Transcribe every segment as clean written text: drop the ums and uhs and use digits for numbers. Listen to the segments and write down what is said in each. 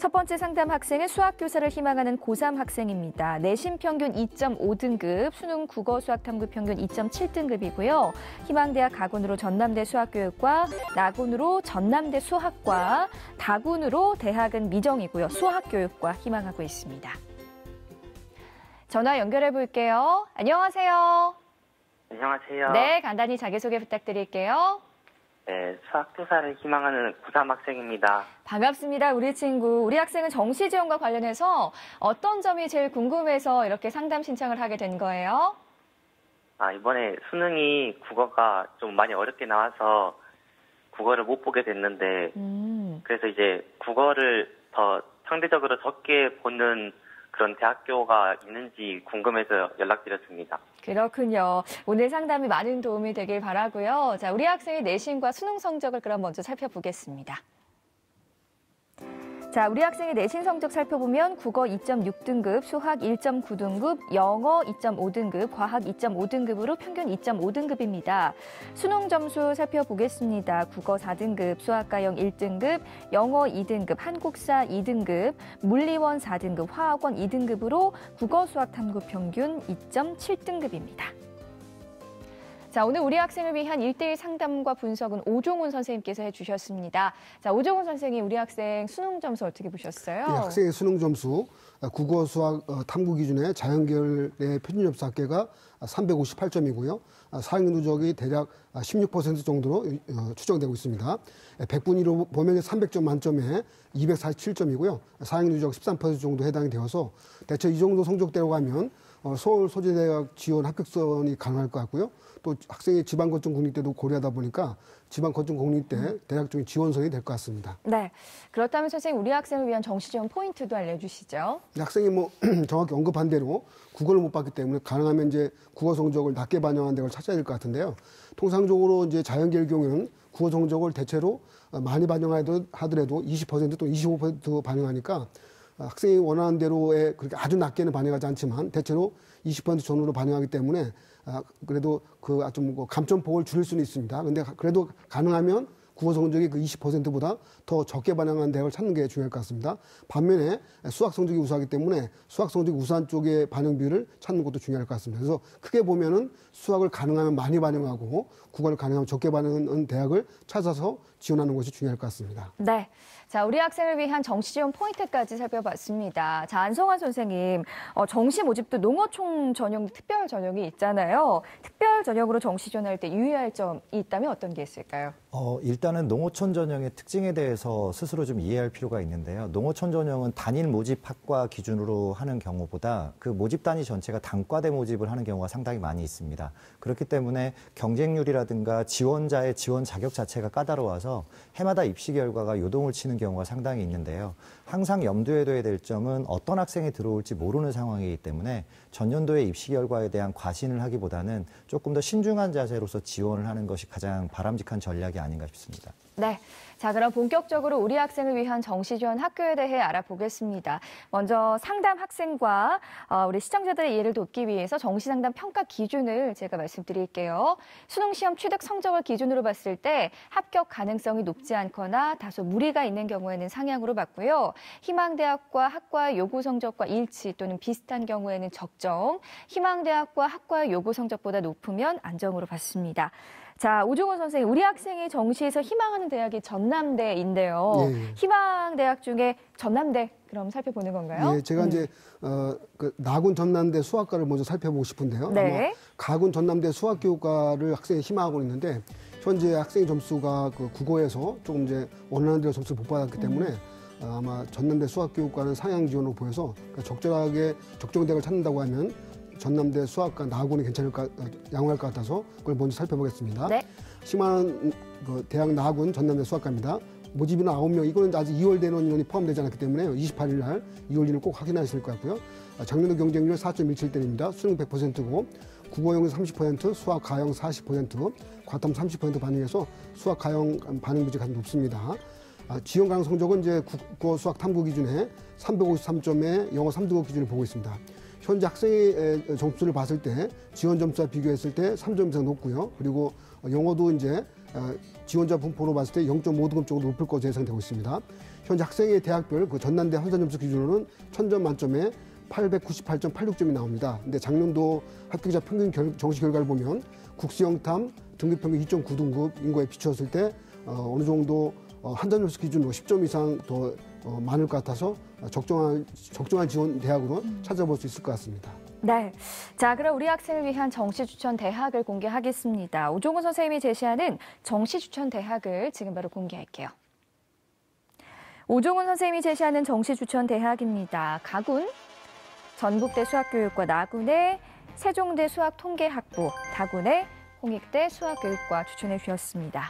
첫 번째 상담 학생은 수학교사를 희망하는 고3 학생입니다. 내신 평균 2.5등급, 수능 국어 수학 탐구 평균 2.7등급이고요. 희망대학 가군으로 전남대 수학교육과, 나군으로 전남대 수학과, 다군으로 대학은 미정이고요. 수학교육과 희망하고 있습니다. 전화 연결해 볼게요. 안녕하세요. 안녕하세요. 네, 간단히 자기소개 부탁드릴게요. 네, 수학교사를 희망하는 고3 학생입니다. 반갑습니다, 우리 친구. 우리 학생은 정시 지원과 관련해서 어떤 점이 제일 궁금해서 이렇게 상담 신청을 하게 된 거예요? 이번에 수능이 국어가 좀 많이 어렵게 나와서 국어를 못 보게 됐는데, 그래서 이제 국어를 더 상대적으로 적게 보는 그런 대학교가 있는지 궁금해서 연락드렸습니다. 그렇군요. 오늘 상담이 많은 도움이 되길 바라고요. 자, 우리 학생의 내신과 수능 성적을 그럼 먼저 살펴보겠습니다. 자, 우리 학생의 내신 성적 살펴보면 국어 2.6등급, 수학 1.9등급, 영어 2.5등급, 과학 2.5등급으로 평균 2.5등급입니다. 수능 점수 살펴보겠습니다. 국어 4등급, 수학과형 1등급, 영어 2등급, 한국사 2등급, 물리원 4등급, 화학원 2등급으로 국어 수학 탐구 평균 2.7등급입니다. 자, 오늘 우리 학생을 위한 1대1 상담과 분석은 오종훈 선생님께서 해주셨습니다. 자, 오종훈 선생님, 우리 학생 수능 점수 어떻게 보셨어요? 네, 학생의 수능 점수, 국어, 수학 탐구 기준의 자연계열의 표준 점수 합계가 358점이고요. 사학년 누적이 대략 16% 정도로 추정되고 있습니다. 100분위로 보면 300점 만점에 247점이고요. 사학년 누적 13% 정도 해당이 되어서 대체 이 정도 성적대로 가면 서울 소재대학 지원 합격선이 가능할 것 같고요. 또 학생의 지방거점 국립대도 고려하다 보니까 지방거점 국립대 대학 중에 지원선이 될 것 같습니다. 네, 그렇다면 선생님, 우리 학생을 위한 정시 지원 포인트도 알려주시죠. 학생이 정확히 언급한 대로 국어를 못 봤기 때문에 가능하면 이제 국어 성적을 낮게 반영한 대로 찾아야 될 것 같은데요. 통상적으로 이제 자연계열 경우에는 국어 성적을 대체로 많이 반영하더라도 20% 또는 25% 반영하니까 학생이 원하는 대로의 그렇게 아주 낮게는 반영하지 않지만 대체로 20% 전후로 반영하기 때문에 그래도 좀 감점폭을 줄일 수는 있습니다. 근데 그래도 가능하면 국어 성적이 그 20%보다 더 적게 반영한 대학을 찾는 게 중요할 것 같습니다. 반면에 수학 성적이 우수하기 때문에 수학 성적이 우수한 쪽의 반영 비율을 찾는 것도 중요할 것 같습니다. 그래서 크게 보면은 수학을 가능하면 많이 반영하고 국어를 가능하면 적게 반영하는 대학을 찾아서 지원하는 것이 중요할 것 같습니다. 네. 자, 우리 학생을 위한 정시 지원 포인트까지 살펴봤습니다. 자, 안성환 선생님, 정시 모집도 농어촌 전형, 특별 전형이 있잖아요. 특별 전형으로 정시 지원할 때 유의할 점이 있다면 어떤 게 있을까요? 일단은 농어촌 전형의 특징에 대해서 스스로 좀 이해할 필요가 있는데요. 농어촌 전형은 단일 모집 학과 기준으로 하는 경우보다 그 모집 단위 전체가 단과대 모집을 하는 경우가 상당히 많이 있습니다. 그렇기 때문에 경쟁률이라든가 지원자의 지원 자격 자체가 까다로워서 해마다 입시 결과가 요동을 치는 경우가 상당히 있는데요. 항상 염두에 둬야 될 점은 어떤 학생이 들어올지 모르는 상황이기 때문에 전년도의 입시 결과에 대한 과신을 하기보다는 조금 더 신중한 자세로서 지원을 하는 것이 가장 바람직한 전략이 아닌가 싶습니다. 네. 자, 그럼 본격적으로 우리 학생을 위한 정시 지원 학교에 대해 알아보겠습니다. 먼저 상담 학생과 우리 시청자들의 이해를 돕기 위해서 정시 상담 평가 기준을 제가 말씀드릴게요. 수능 시험 취득 성적을 기준으로 봤을 때 합격 가능성이 높지 않거나 다소 무리가 있는 경우에는 상향으로 봤고요. 희망대학과 학과의 요구 성적과 일치 또는 비슷한 경우에는 적정, 희망대학과 학과의 요구 성적보다 높으면 안정으로 봤습니다. 자, 오종훈 선생님, 우리 학생이 정시에서 희망하는 대학이 전남대인데요. 네. 희망대학 중에 전남대 그럼 살펴보는 건가요? 네, 제가 이제 나군 전남대 수학과를 먼저 살펴보고 싶은데요. 네. 아마 가군 전남대 수학교육과를 학생이 희망하고 있는데 현재 학생 점수가 국어에서 조금 이제 원하는 대로 점수를 못 받았기 때문에 아마 전남대 수학교육과는 상향 지원으로 보여서 적절하게 적정대학을 찾는다고 하면 전남대 수학과 나군이 양호할 것 같아서 그걸 먼저 살펴보겠습니다. 네. 희망하는 대학 나군 전남대 수학과입니다. 모집인은 9명, 이거는 아직 2월 대논 인원이 포함되지 않았기 때문에 28일 날 2월 인원 꼭 확인하실 것 같고요. 작년도 경쟁률 4.17대입니다. 수능 100%고 국어형 30%, 수학 가형 40%, 과탐 30% 반영해서 수학 가형 반영 비율이 가장 높습니다. 지원 가능 성적은 이제 국어 수학 탐구 기준에 353점의 영어 3등급 기준을 보고 있습니다. 현재 학생의 점수를 봤을 때 지원 점수와 비교했을 때 3점 이상 높고요. 그리고 영어도 이제 지원자 분포로 봤을 때 0.5등급 정도 높을 것으로 예상되고 있습니다. 현재 학생의 대학별 그 전남대 환산 점수 기준으로는 1000점 만점에 898.86점이 나옵니다. 근데 작년도 합격자 평균 정시 결과를 보면 국수영탐 등급평균 2.9등급 인거에 비추었을 때 어느 정도 환산 점수 기준으로 10점 이상 더 많을 것 같아서 적정한 지원 대학으로 찾아볼 수 있을 것 같습니다. 네. 자, 그럼 우리 학생을 위한 정시 추천 대학을 공개하겠습니다. 오종훈 선생님이 제시하는 정시 추천 대학을 지금 바로 공개할게요. 오종훈 선생님이 제시하는 정시 추천 대학입니다. 가군, 전북대 수학교육과 나군의 세종대 수학통계학부, 다군의 홍익대 수학교육과 추천해 주셨습니다.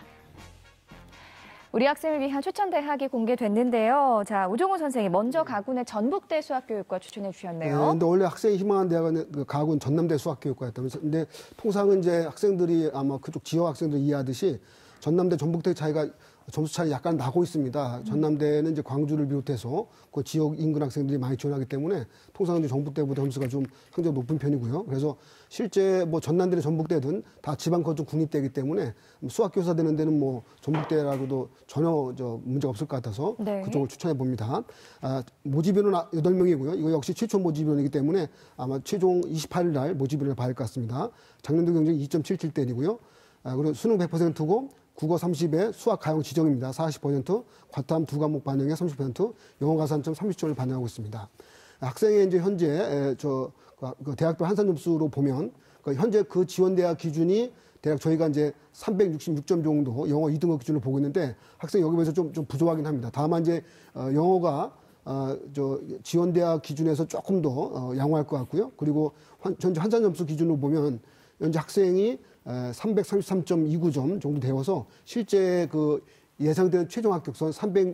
우리 학생을 위한 추천 대학이 공개됐는데요. 자, 오종훈 선생님, 먼저 가군의 전북대 수학교육과 추천해 주셨네요. 네, 근데 원래 학생이 희망한 대학은 그 가군 전남대 수학교육과였다면서. 근데 통상은 이제 학생들이 아마 그쪽 지역 학생들이 이해하듯이 전남대 전북대 차이가 점수 차이 약간 나고 있습니다. 전남대는 이제 광주를 비롯해서 그 지역 인근 학생들이 많이 지원하기 때문에 통상 이제 전북대보다 점수가 좀 상대적으로 높은 편이고요. 그래서 실제 뭐 전남대든 전북대든 다 지방 거점 국립대이기 때문에 수학교사 되는 데는 뭐 전북대라고도 전혀 문제가 없을 것 같아서 네. 그쪽을 추천해 봅니다. 모집인은 8명이고요. 이거 역시 최초 모집인이기 때문에 아마 최종 28일 날 모집인을 받을 것 같습니다. 작년도 경쟁이 2.77대이고요. 그리고 수능 100%고 국어 30에 수학 가용 지정입니다. 40%, 과탐 두 과목 반영에 30%, 영어 가산점 30점을 반영하고 있습니다. 학생의 이제 현재 그 대학별 한산 점수로 보면 현재 그 지원 대학 기준이 대략 저희가 이제 366점 정도 영어 2등급 기준으로 보고 있는데 학생이 여기 비해서 좀 부족하긴 합니다. 다만 이제 영어가 지원 대학 기준에서 조금 더 양호할 것 같고요. 그리고 현재 한산 점수 기준으로 보면 현재 학생이 333.29점 정도 되어서 실제 그 예상되는 최종 합격선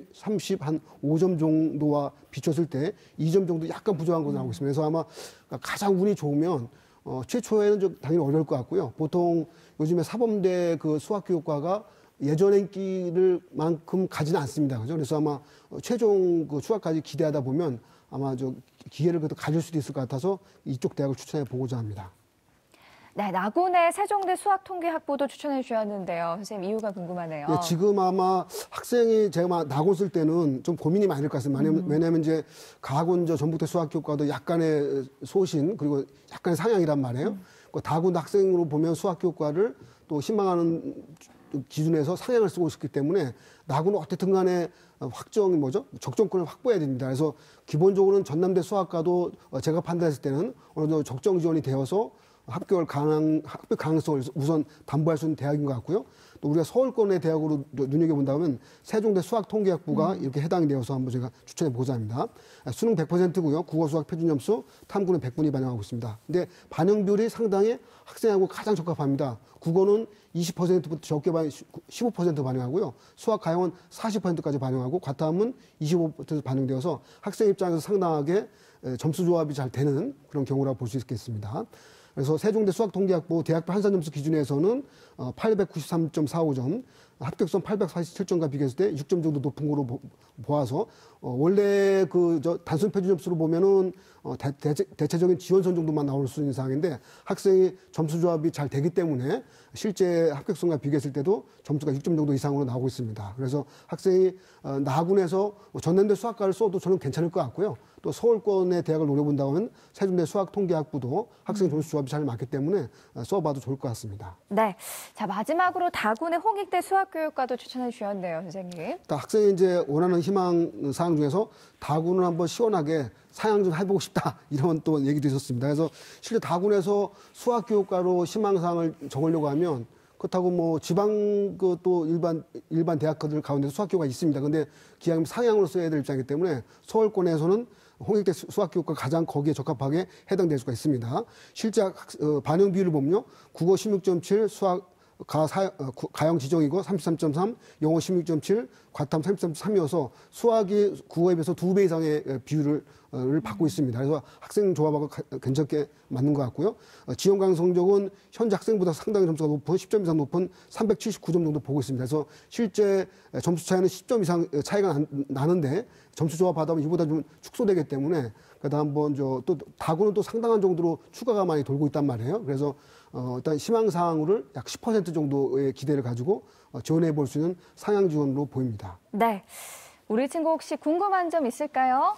335점 정도와 비췄을 때 2점 정도 약간 부족한 것으로 나오고 있습니다. 그래서 아마 가장 운이 좋으면 최초에는 좀 당연히 어려울 것 같고요. 보통 요즘에 사범대 그 수학교육과가 예전 인기를 만큼 가지는 않습니다. 그죠? 그래서 아마 최종 그 추가까지 기대하다 보면 아마 기회를 그래도 가질 수도 있을 것 같아서 이쪽 대학을 추천해 보고자 합니다. 네, 나군의 세종대 수학통계학부도 추천해 주셨는데요. 선생님, 이유가 궁금하네요. 예, 지금 아마 학생이 제가 나군 쓸 때는 좀 고민이 많을 것 같습니다. 왜냐하면 이제 가군 전북대 수학교육과도 약간의 소신 그리고 약간의 상향이란 말이에요. 그 다군 학생으로 보면 수학교육과를 또 희망하는 기준에서 상향을 쓰고 있기 때문에 나군은 어쨌든 간에 적정권을 확보해야 됩니다. 그래서 기본적으로는 전남대 수학과도 제가 판단했을 때는 어느 정도 적정 지원이 되어서 합격 가능성을 우선 담보할 수 있는 대학인 것 같고요. 또 우리가 서울권의 대학으로 눈여겨본다면 세종대 수학통계학부가 이렇게 해당이 되어서 한번 제가 추천해 보고자 합니다. 수능 100%고요. 국어 수학 표준 점수 탐구는 100분이 반영하고 있습니다. 근데 반영 비율이 상당히 학생하고 가장 적합합니다. 국어는 20%부터 적게 15% 반영하고요. 수학 가용은 40%까지 반영하고 과탐은 25% 반영되어서 학생 입장에서 상당하게 점수 조합이 잘 되는 그런 경우라고 볼 수 있겠습니다. 그래서 세종대 수학통계학부 대학별 한산 점수 기준에서는 893.45점, 합격선 847점과 비교했을 때 6점 정도 높은 거로 보아서 원래 단순 표준 점수로 보면은 대체적인 지원선 정도만 나올 수 있는 상황인데 학생이 점수 조합이 잘 되기 때문에 실제 합격선과 비교했을 때도 점수가 6점 정도 이상으로 나오고 있습니다. 그래서 학생이 나군에서 전남대 수학과를 써도 저는 괜찮을 것 같고요. 또 서울권의 대학을 노려본다고 하면 세종대 수학통계학부도 학생 점수 조합이 잘 맞기 때문에 써봐도 좋을 것 같습니다. 네. 자, 마지막으로 다군의 홍익대 수학교육과도 추천해 주셨네요, 선생님. 학생이 이제 원하는 희망 사항 중에서 다군을 한번 시원하게 사양 좀 해보고 싶다 이런 또 얘기도 있었습니다. 그래서 실제 다군에서 수학교육과로 희망사항을 적으려고 하면 그렇다고 뭐 지방 또 일반 대학들 가운데 수학교가 있습니다. 근데 기왕이면 상향으로 써야 될 입장이기 때문에 서울권에서는 홍익대 수학교육과 가장 거기에 적합하게 해당될 수가 있습니다. 실제 반영 비율을 보면요. 국어 16.7, 수학 가형 지정이고 33.3, 영어 16.7, 과탐 33.3이어서 수학이 국어에 비해서 2배 이상의 비율을 받고 있습니다. 그래서 학생 조합하고 괜찮게 맞는 것 같고요. 지원 가능 성적은 현재 학생보다 상당히 점수가 높은 10점 이상 높은 379점 정도 보고 있습니다. 그래서 실제 점수 차이는 10점 이상 차이가 나는데 점수 조합하다 보면 이보다 좀 축소되기 때문에 그래도 한번 또 다구는 또 상당한 정도로 추가가 많이 돌고 있단 말이에요. 그래서 일단 희망사항으로 약 10% 정도의 기대를 가지고 지원해 볼 수 있는 상향 지원으로 보입니다. 네. 우리 친구 혹시 궁금한 점 있을까요?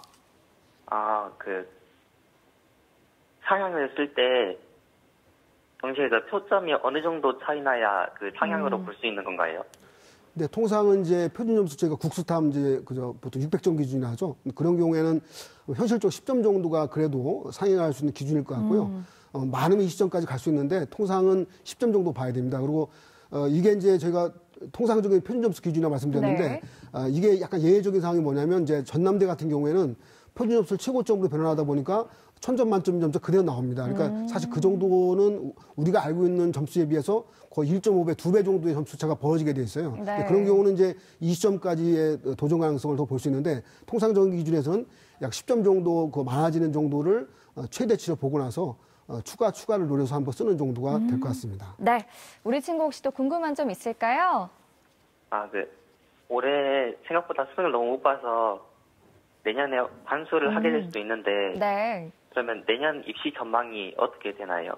상향을 쓸 때 정시에서 표점이 어느 정도 차이 나야 그 상향으로 볼 수 있는 건가요? 네, 통상은 이제 표준 점수 저희가 국수탐 이제 그저 보통 600점 기준이라 하죠. 그런 경우에는 현실적으로 10점 정도가 그래도 상향할 수 있는 기준일 것 같고요. 많으면 20점까지 갈 수 있는데 통상은 10점 정도 봐야 됩니다. 그리고 이게 이제 저희가 통상적인 표준 점수 기준이라고 말씀드렸는데 네. 이게 약간 예외적인 상황이 뭐냐면 이제 전남대 같은 경우에는 표준 점수를 최고점으로 변환하다 보니까 1000점 만점 점수 그대로 나옵니다. 그러니까 사실 그 정도는 우리가 알고 있는 점수에 비해서 거의 1.5배, 2배 정도의 점수 차가 벌어지게 돼 있어요. 네. 그런 경우는 이제 20점까지의 도전 가능성을 더 볼 수 있는데 통상적인 기준에서는 약 10점 정도 그 많아지는 정도를 최대치로 보고 나서 추가를 노려서 한번 쓰는 정도가 될 것 같습니다. 네, 우리 친구 혹시 또 궁금한 점 있을까요? 올해 생각보다 수능을 너무 못 봐서 내년에 반수를 하게 될 수도 있는데 네. 그러면 내년 입시 전망이 어떻게 되나요?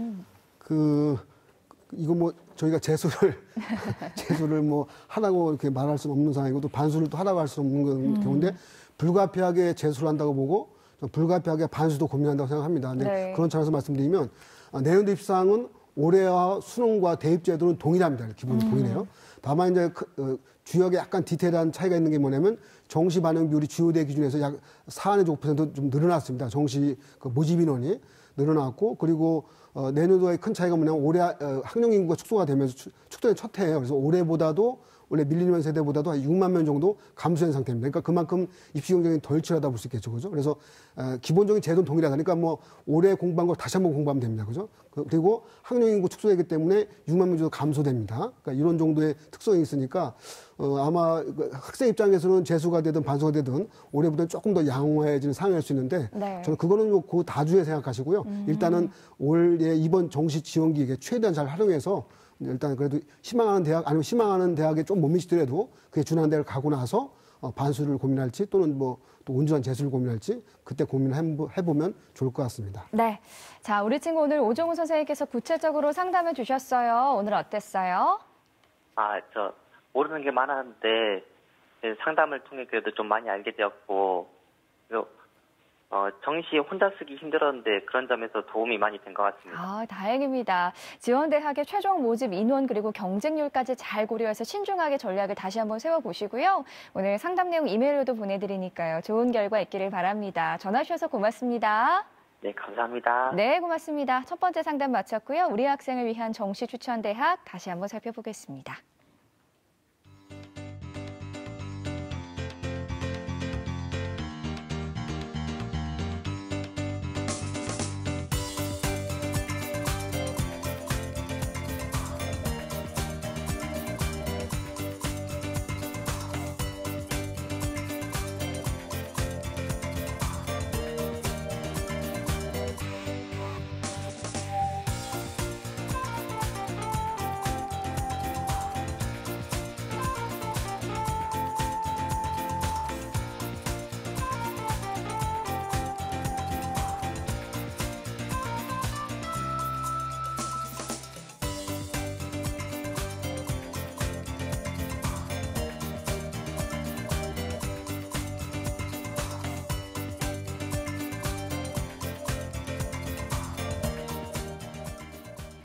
이거 뭐 저희가 재수를 뭐 하라고 이렇게 말할 수는 없는 상황이고 또 반수를 또 하라고 할 수는 없는 경우인데 불가피하게 재수를 한다고 보고 불가피하게 반수도 고민한다고 생각합니다. 근데 네. 그런 차원에서 말씀드리면 내년도 입시상은 올해와 수능과 대입제도는 동일합니다. 기본은 동일해요. 다만 이제 주역에 약간 디테일한 차이가 있는 게 뭐냐면 정시 반영 비율이 주요대 기준에서 약 4.5% 좀 늘어났습니다. 정시 그 모집 인원이 늘어났고 그리고 내년도의 큰 차이가 뭐냐면 올해 학령 인구가 축소가 되면서 축소의 첫 해예요. 그래서 올해보다도 원래 밀리니언 세대보다도 한 6만 명 정도 감소한 상태입니다. 그러니까 그만큼 입시 경쟁이 덜 치열하다 볼 수 있겠죠, 그죠? 그래서 기본적인 제도는 동일하다. 그러니까 뭐 올해 공부한 걸 다시 한번 공부하면 됩니다, 그죠? 그리고 학령 인구 축소되기 때문에 6만 명 정도 감소됩니다. 그러니까 이런 정도의 특성이 있으니까 아마 학생 입장에서는 재수가 되든 반수가 되든 올해보다는 조금 더 양호해지는 상황일 수 있는데 네. 저는 그거는 뭐 그 다주에 생각하시고요. 일단은 올해 이번 정시 지원 기획에 최대한 잘 활용해서 일단 그래도 희망하는 대학 아니면 희망하는 대학에 좀 못 미치더라도 그에 준하는 대학을 가고 나서 반수를 고민할지 또는 뭐 또 온전한 재수를 고민할지 그때 고민을 해보면 좋을 것 같습니다. 네. 자, 우리 친구 오늘 오정훈 선생님께서 구체적으로 상담해 주셨어요. 오늘 어땠어요? 저 모르는 게 많았는데 상담을 통해 그래도 좀 많이 알게 되었고 그리고 정시 혼자 쓰기 힘들었는데 그런 점에서 도움이 많이 된 것 같습니다. 다행입니다. 지원대학의 최종 모집 인원 그리고 경쟁률까지 잘 고려해서 신중하게 전략을 다시 한번 세워보시고요. 오늘 상담 내용 이메일로도 보내드리니까요. 좋은 결과 있기를 바랍니다. 전화 주셔서 고맙습니다. 네, 감사합니다. 네, 고맙습니다. 첫 번째 상담 마쳤고요. 우리 학생을 위한 정시 추천 대학 다시 한번 살펴보겠습니다.